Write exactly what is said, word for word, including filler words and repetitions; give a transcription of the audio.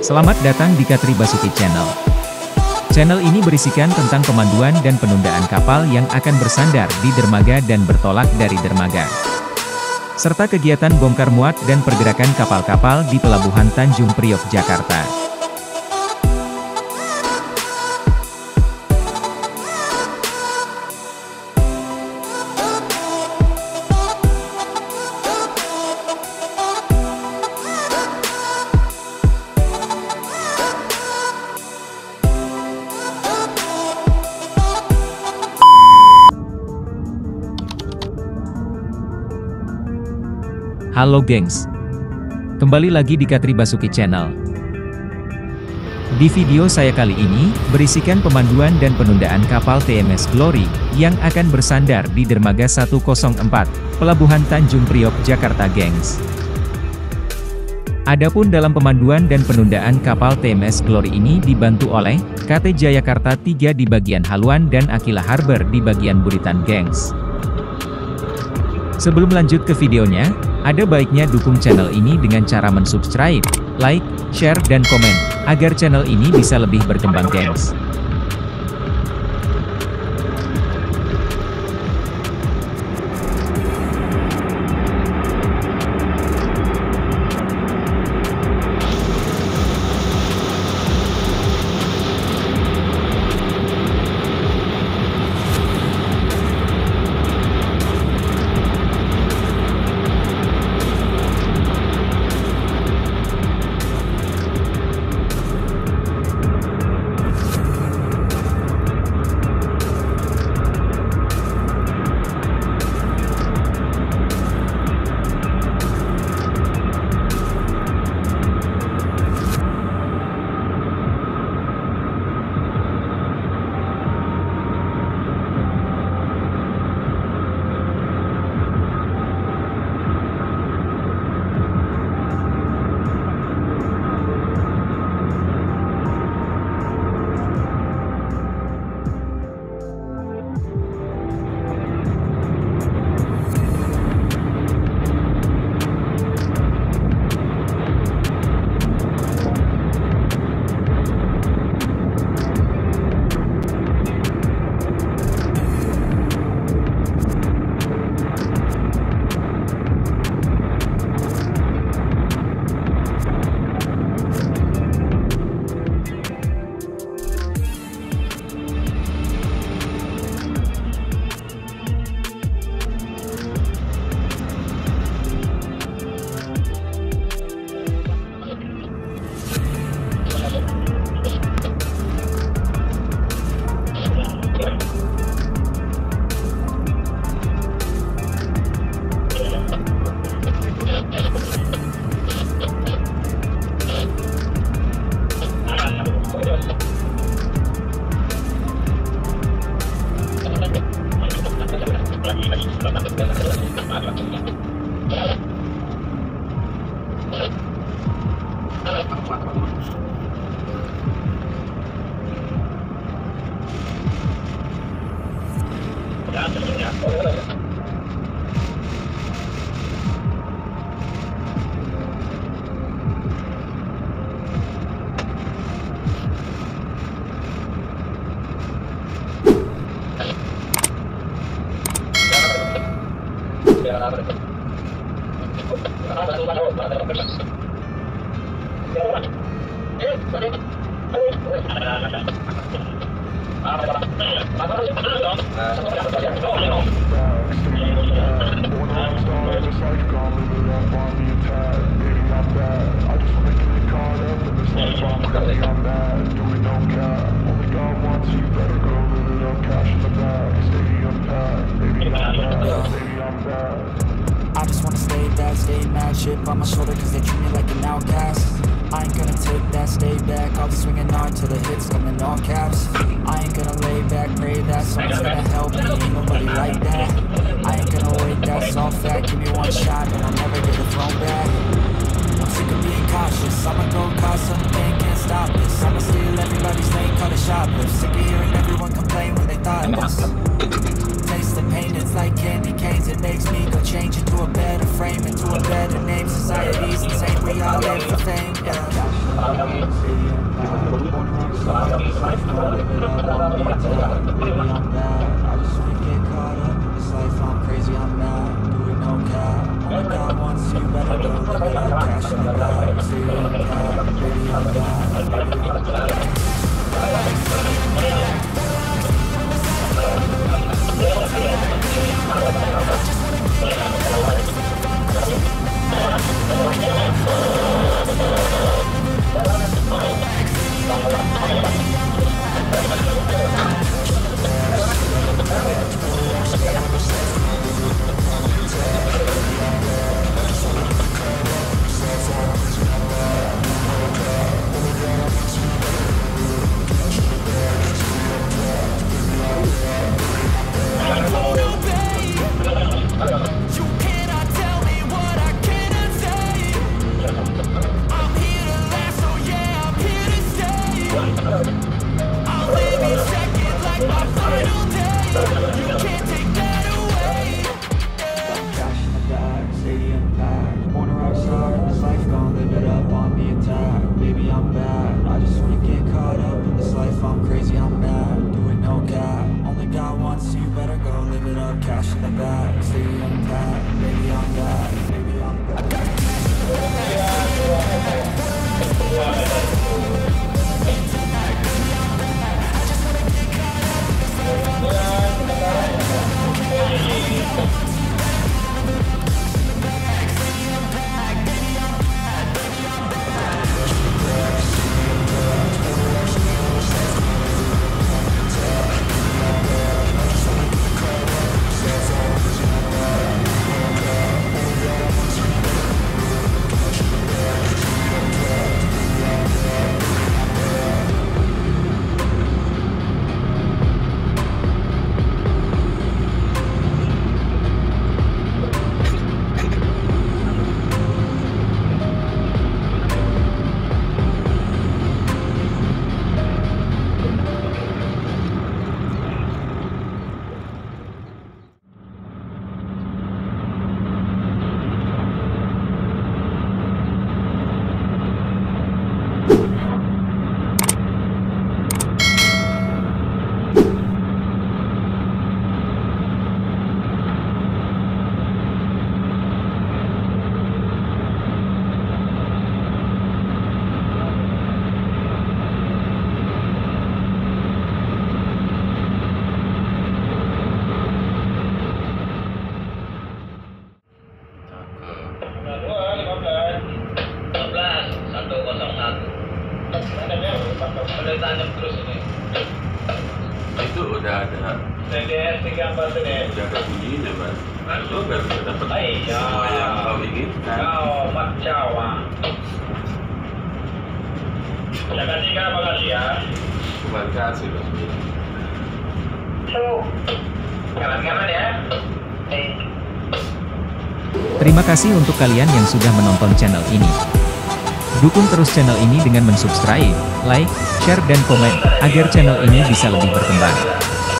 Selamat datang di Katri Basuki Channel. Channel ini berisikan tentang pemanduan dan penundaan kapal yang akan bersandar di dermaga dan bertolak dari dermaga, serta kegiatan bongkar muat dan pergerakan kapal-kapal di Pelabuhan Tanjung Priok, Jakarta. Halo gengs, kembali lagi di Katri Basuki Channel. Di video saya kali ini, berisikan pemanduan dan penundaan kapal T M S Glory, yang akan bersandar di dermaga seratus empat, Pelabuhan Tanjung Priok, Jakarta gengs. Adapun dalam pemanduan dan penundaan kapal T M S Glory ini dibantu oleh K T Jayakarta tiga di bagian haluan dan Aquila Harbor di bagian buritan gengs. Sebelum lanjut ke videonya, ada baiknya dukung channel ini dengan cara mensubscribe, like, share, dan komen, agar channel ini bisa lebih berkembang gengs. I just wanna stay bad, stay mad, shit on my shoulder cause they treat me like an outcast. I ain't gonna take that, stay back, I'll be swinging on till the hits come in all caps. I ain't gonna lay back, pray that someone's gonna help me, ain't nobody like that. I ain't gonna wait, that's all fact, give me one shot and I'll never get it thrown back. I'm sick of being cautious, I'ma go cause something, can't stop this. I'ma steal everybody's lane, call it shoplift. Sick of hearing everyone complain when they thoughtless. Taste the pain, it's like candy canes. It makes me go change into a better frame, into a better name. Society's insane, we all live for fame, yeah. Itu udah ada T D S tiga empat T D S. udah ada bunyinya, Mas. Lo nggak bisa dapat Iya. semua yang kau inginkan. Kau macawa. Jaga tiga, makasih ya. Terima kasih, Mas. So, kanan-kanan ya. Eh. Terima kasih untuk kalian yang sudah menonton channel ini. Dukung terus channel ini dengan mensubscribe, like, share dan komen, agar channel ini bisa lebih berkembang.